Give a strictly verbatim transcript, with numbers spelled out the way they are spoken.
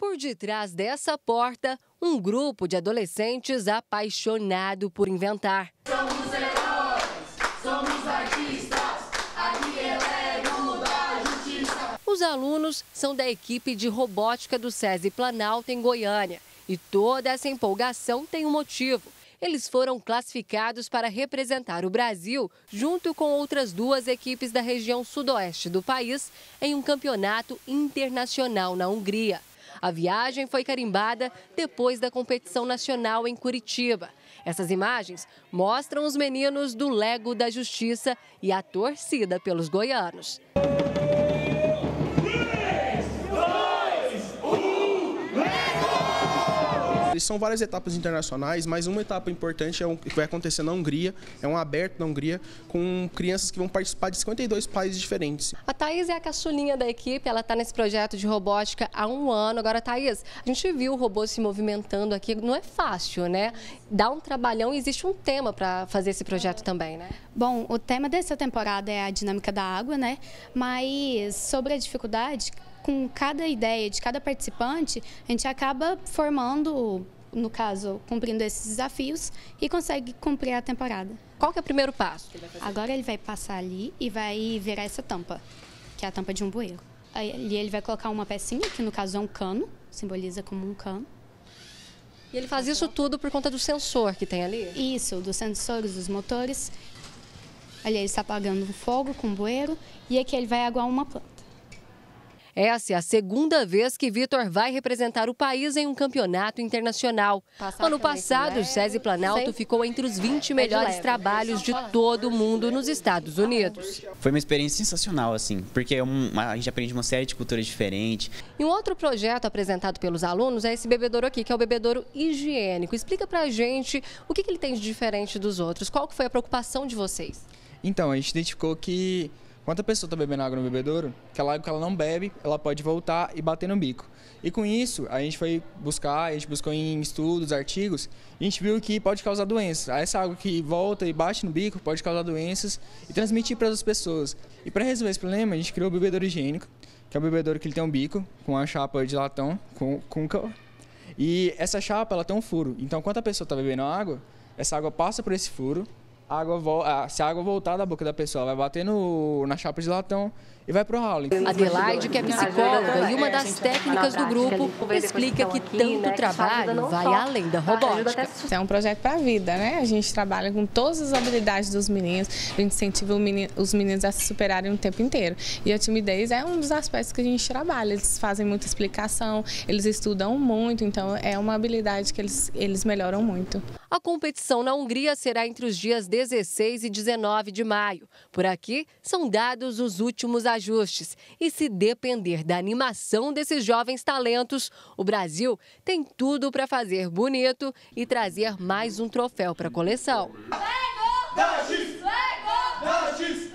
Por detrás dessa porta, um grupo de adolescentes apaixonado por inventar. Somos heróis, somos artistas, aqui é o da justiça. Os alunos são da equipe de robótica do SESI Planalto, em Goiânia. E toda essa empolgação tem um motivo. Eles foram classificados para representar o Brasil, junto com outras duas equipes da região sudoeste do país, em um campeonato internacional na Hungria. A viagem foi carimbada depois da competição nacional em Curitiba. Essas imagens mostram os meninos do Lego da Justiça e a torcida pelos goianos. São várias etapas internacionais, mas uma etapa importante é o que vai acontecer na Hungria, é um aberto na Hungria, com crianças que vão participar de cinquenta e dois países diferentes. A Thaís é a caçulinha da equipe, ela está nesse projeto de robótica há um ano. Agora, Thaís, a gente viu o robô se movimentando aqui, não é fácil, né? Dá um trabalhão e existe um tema para fazer esse projeto também, né? Bom, o tema dessa temporada é a dinâmica da água, né? Mas sobre a dificuldade, com cada ideia de cada participante, a gente acaba formando, no caso, cumprindo esses desafios e consegue cumprir a temporada. Qual que é o primeiro passo? Agora ele vai passar ali e vai virar essa tampa, que é a tampa de um bueiro. Aí ele vai colocar uma pecinha, que no caso é um cano, simboliza como um cano. E ele faz isso tudo por conta do sensor que tem ali? Isso, dos sensores, dos motores. Ali ele está apagando um fogo com um bueiro e aqui ele vai aguar uma planta. Essa é a segunda vez que Vitor vai representar o país em um campeonato internacional. Ano passado, o SESI Planalto ficou entre os vinte melhores trabalhos de todo o mundo nos Estados Unidos. Foi uma experiência sensacional, assim, porque a gente aprende uma série de culturas diferentes. E um outro projeto apresentado pelos alunos é esse bebedouro aqui, que é o bebedouro higiênico. Explica pra gente o que ele tem de diferente dos outros. Qual que foi a preocupação de vocês? Então, a gente identificou que quando a pessoa está bebendo água no bebedouro, aquela água que ela não bebe, ela pode voltar e bater no bico. E com isso, a gente foi buscar, a gente buscou em estudos, artigos, e a gente viu que pode causar doenças. Essa água que volta e bate no bico pode causar doenças e transmitir para as pessoas. E para resolver esse problema, a gente criou o bebedouro higiênico, que é um bebedouro que ele tem um bico, com uma chapa de latão, com, com... E essa chapa, ela tem um furo. Então, quando a pessoa está bebendo água, essa água passa por esse furo. A água, se a água voltar da boca da pessoa, vai bater no, na chapa de latão e vai pro ralo. Adelaide, que é psicóloga e uma das técnicas do grupo, explica que tanto trabalho vai além da robótica. É um projeto para a vida, né? A gente trabalha com todas as habilidades dos meninos, a gente incentiva os meninos a se superarem o tempo inteiro. E a timidez é um dos aspectos que a gente trabalha. Eles fazem muita explicação, eles estudam muito, então é uma habilidade que eles, eles melhoram muito. A competição na Hungria será entre os dias dezesseis e dezenove de maio. Por aqui, são dados os últimos ajustes. E se depender da animação desses jovens talentos, o Brasil tem tudo para fazer bonito e trazer mais um troféu para a coleção. Lego! Da X! Lego! Da X!